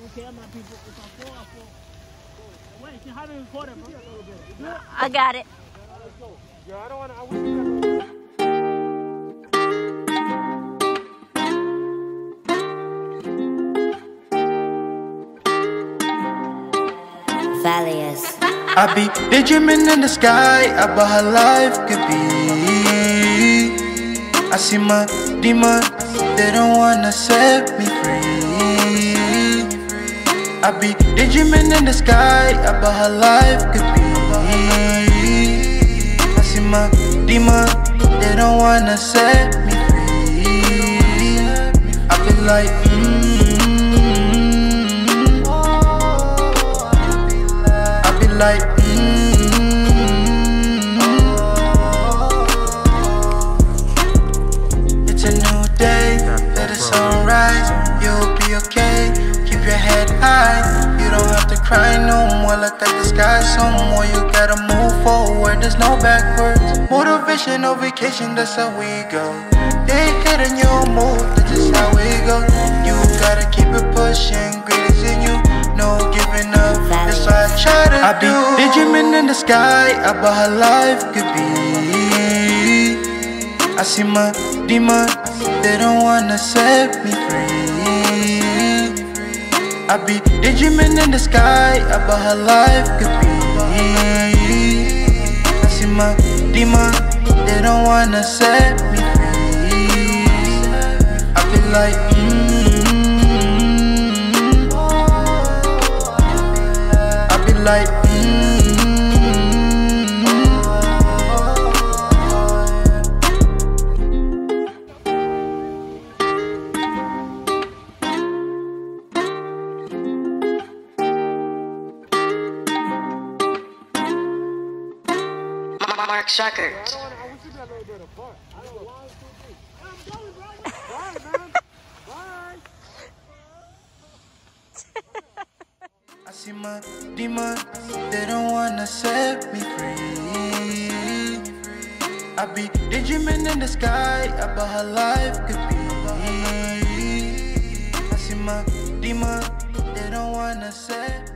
care, my people. If I fall, I fall. Wait, see how to record it, bro? I got it. Let's go. Yeah, I don't want to. I wish you Valius. I be daydreaming in the sky about how life could be. I see my demons, they don't wanna set me free. I be daydreaming in the sky about how life could be. I see my demons, they don't wanna set me free. I feel like like it's a new day, let the sun rise. You'll be okay, keep your head high. You don't have to cry no more, look at the sky some more. You gotta move forward, there's no backwards. Motivation, no vacation, that's how we go. They hitting your move, that's just how we go. You gotta keep it pushing, greatest in you, no giving up. That's why I try to do. I be daydreaming in the sky about how life could be. I see my demons, they don't wanna set me free. I be daydreaming in the sky about how life could be. I see my demons, they don't wanna set me free. I feel like like Marcx Records. I see my demons, they don't wanna set me free. I be daydreaming in the sky about how life could be. I see my demons, they don't wanna set